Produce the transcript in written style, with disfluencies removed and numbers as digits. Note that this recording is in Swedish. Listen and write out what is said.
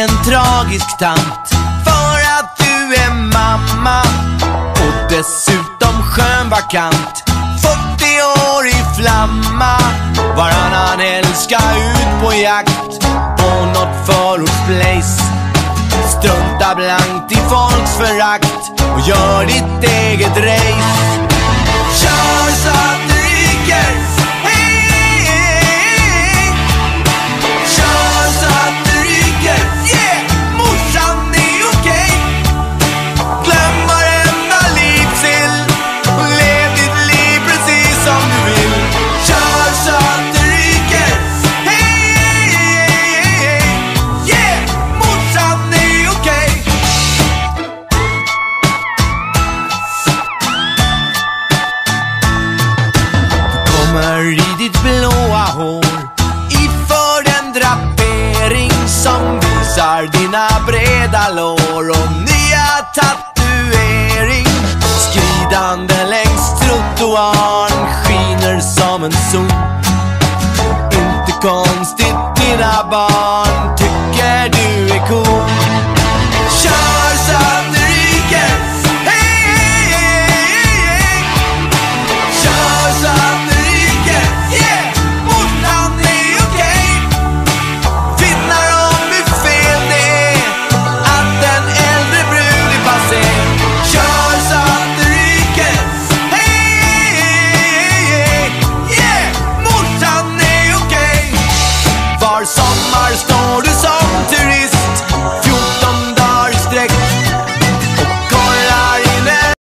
en tragisk tant. För att du är mamma och dessutom skönvakant. 40 år i flamma, varannan helg ska ut på jakt på något förortsplace. Strunta blankt i folks förakt och gör ditt eget race. Kör så att det ryker, hey, hey, hey. Kör så att det ryker, yeah, morsan är okej. Glöm varenda livsill och lev ditt liv precis som du vill. Kör så att det ryker, hey, hey, hey, hey. Yeah, morsan är okej. Du kommer i ditt blåa hår iförd en drapering som visar dina breda lår och nya tatuering. Skridande längs trottoaren skiner som en sol. Inte konstigt, dina barn